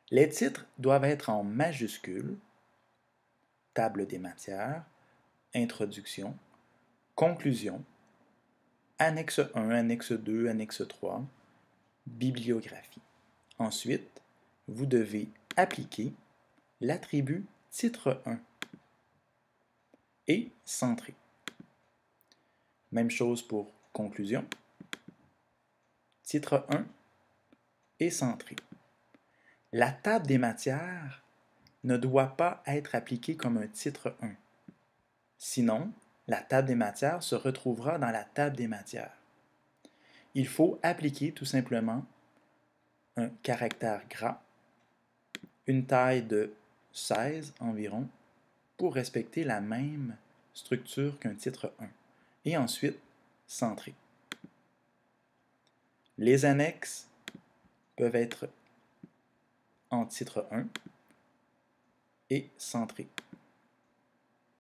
Les titres doivent être en majuscules, table des matières, introduction, conclusion, annexe 1, annexe 2, annexe 3, bibliographie. Ensuite, vous devez appliquer l'attribut titre 1 et centrer. Même chose pour conclusion, titre 1 et centré. La table des matières ne doit pas être appliquée comme un titre 1. Sinon, la table des matières se retrouvera dans la table des matières. Il faut appliquer tout simplement un caractère gras, une taille de 16 environ, pour respecter la même structure qu'un titre 1. Et ensuite, centrer. Les annexes peuvent être en titre 1 et centrées.